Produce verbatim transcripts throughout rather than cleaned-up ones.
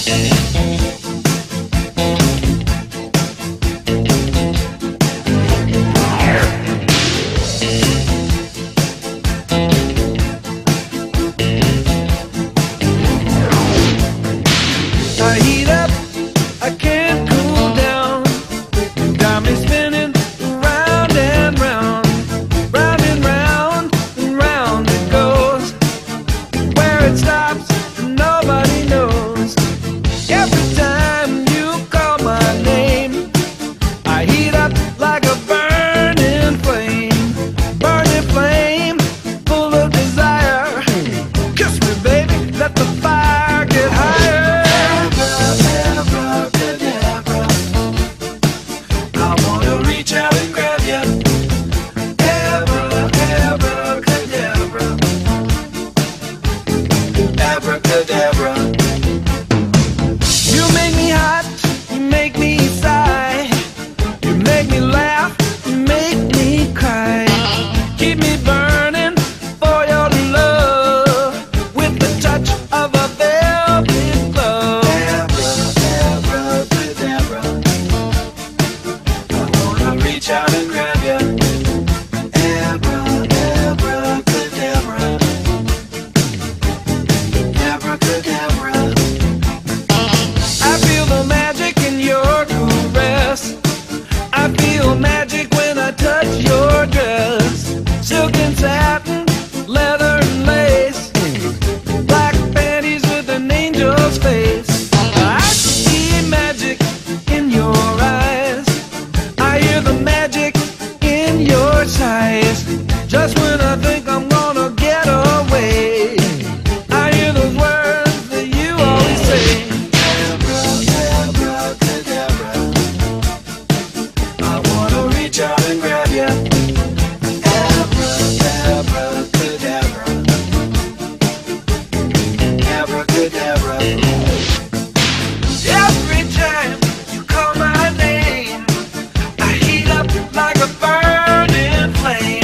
I heat up, I can't cool down. Got me spinning round and round, round and round and round it goes. Where it stops, nobody knows. Every time you call my name, I heat up like a burning flame, burning flame, full of desire. Kiss me, baby, let the fire get higher. Abracadabra. You make me hot, you make me sigh, you make me laugh, you make me cry. Keep me burning for your love with the touch of a velvet glove. Abracadabra. I wanna reach out and grab you. I feel the magic in your caress. I feel magic when I touch your dress. Silk and satin, leather and lace, black panties with an angel's face. I see magic in your eyes. I hear the magic in your sighs. Just when I think I'm gonna get away, I hear those words that you always say. Abracadabra. I wanna reach out and grab you. Abracadabra. Abracadabra. Every time you call my name, I heat up like a burning flame.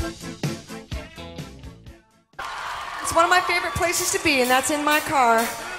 It's one of my favorite places to be, and that's in my car.